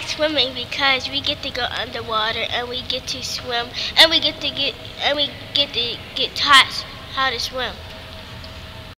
like swimming because we get to go underwater and we get to swim and we get to get taught how to swim.